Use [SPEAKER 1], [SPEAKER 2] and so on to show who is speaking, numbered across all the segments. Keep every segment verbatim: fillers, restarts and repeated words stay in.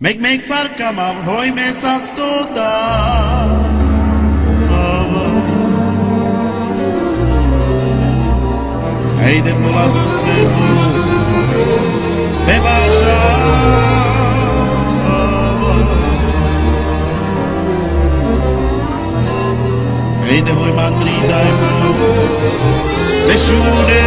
[SPEAKER 1] Meg meg farka mam hoj me sa stota. Hejde po vás budemo, te vaša. Hejde hoj mandri daj mu, te šude.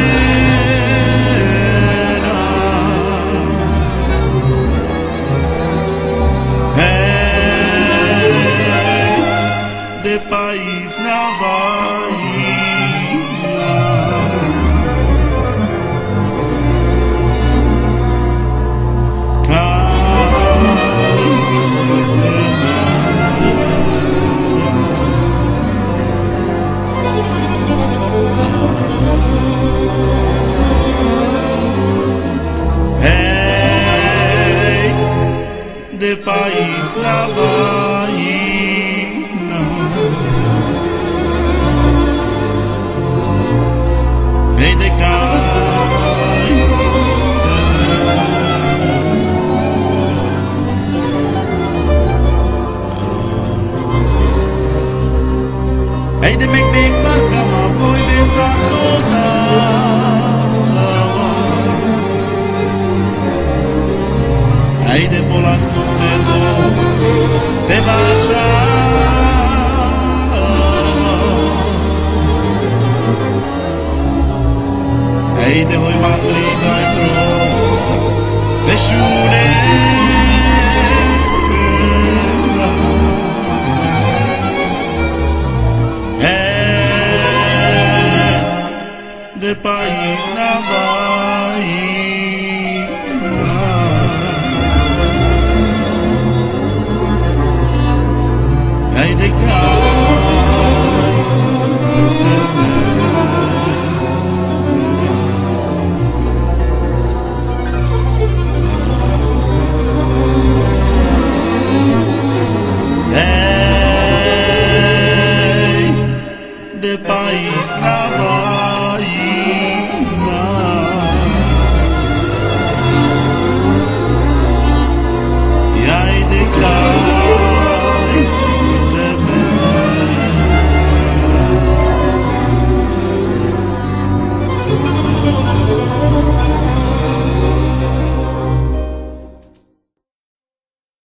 [SPEAKER 1] De país na Bahia, hey, de país na Bahia. Hey, de cai, hey, de meg meg barca ma voi besas tota. Hey, de polas monteto te vaša. Hejde hoj mandri daj pro, te šune. Hey, de país na Bahia. Hejde cai. De país na Bahia.